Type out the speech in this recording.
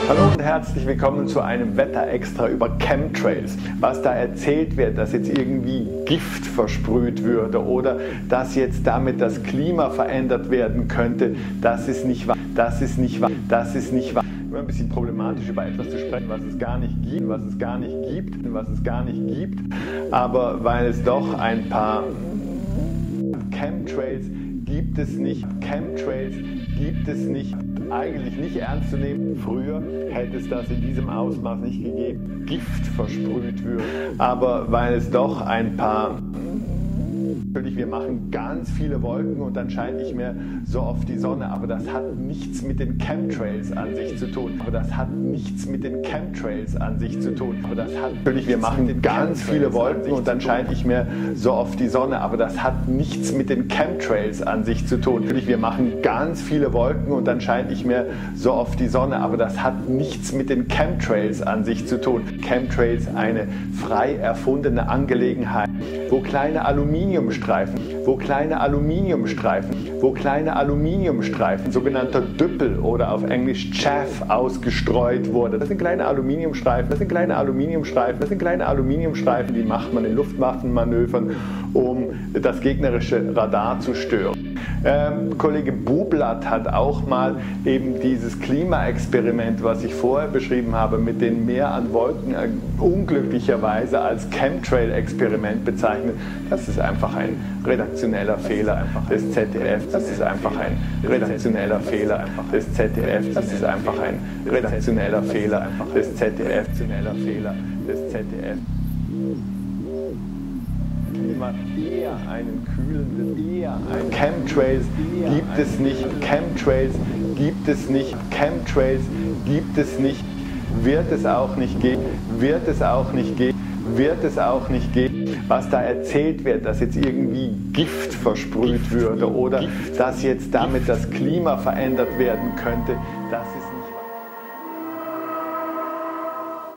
Hallo und herzlich willkommen zu einem Wetter-Extra über Chemtrails. Was da erzählt wird, dass jetzt irgendwie Gift versprüht würde oder dass jetzt damit das Klima verändert werden könnte, das ist nicht wahr. Das ist nicht wahr. Das ist nicht wahr. Immer ein bisschen problematisch über etwas zu sprechen, was es gar nicht gibt, was es gar nicht gibt, was es gar nicht gibt. Aber weil es doch ein paar Chemtrails gibt es nicht. Chemtrails gibt es nicht. Eigentlich nicht ernst zu nehmen. Früher hätte es das in diesem Ausmaß nicht gegeben. Gift versprüht würde. Aber weil es doch ein paar... Natürlich, wir machen ganz viele Wolken und dann scheint nicht mehr so oft die Sonne, aber das hat nichts mit den Chemtrails an sich zu tun. Aber das hat nichts mit den Chemtrails an sich zu tun. Aber das hat natürlich, wir machen ganz viele Wolken und dann scheint nicht mehr so oft die Sonne, aber das hat nichts mit den Chemtrails an sich zu tun. Natürlich, wir machen ganz viele Wolken und dann scheint nicht mehr so oft die Sonne, aber das hat nichts mit den Chemtrails an sich zu tun. Chemtrails, eine frei erfundene Angelegenheit, wo kleine Aluminiumstreifen, sogenannter Düppel oder auf Englisch Chaff ausgestreut wurde. Das sind kleine Aluminiumstreifen, die macht man in Luftwaffenmanövern, um das gegnerische Radar zu stören. Kollege Bublatt hat auch mal eben dieses Klimaexperiment, was ich vorher beschrieben habe, mit den Meer an Wolken unglücklicherweise als Chemtrail-Experiment bezeichnet. Das ist einfach ein redaktioneller Fehler des ZDF. Das ist einfach ein redaktioneller Fehler des ZDF. Das ist einfach ein redaktioneller Fehler des ZDF. Eher einen kühlenden, Chemtrails gibt es nicht, Chemtrails gibt es nicht, Chemtrails gibt es nicht, wird es auch nicht geben, wird es auch nicht geben, wird es auch nicht geben. Was da erzählt wird, dass jetzt irgendwie Gift versprüht würde oder dass jetzt damit das Klima verändert werden könnte, das ist